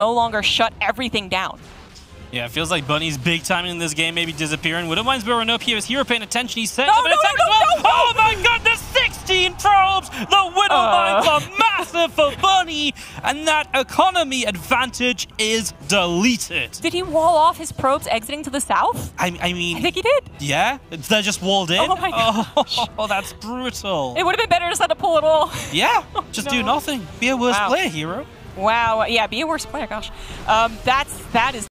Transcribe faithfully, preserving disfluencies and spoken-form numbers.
no longer shut everything down. Yeah, it feels like Bunny's big time in this game maybe disappearing. Widowmine's blowing up here. Is Hero paying attention? He's setting No, up an no, attack no, as well. no, no. Oh my goodness, sixteen probes! The Widowmines Uh. are massive for Bunny, and that economy advantage is deleted. Did he wall off his probes exiting to the south? I, I mean, I think he did. yeah, they're just walled in. Oh my gosh. Oh, that's brutal. It would have been better just not to pull it all. Yeah, just no. do nothing. Be a worse Wow. player, Hero. Wow. Yeah, be a worse player. Gosh. Um, that's that is.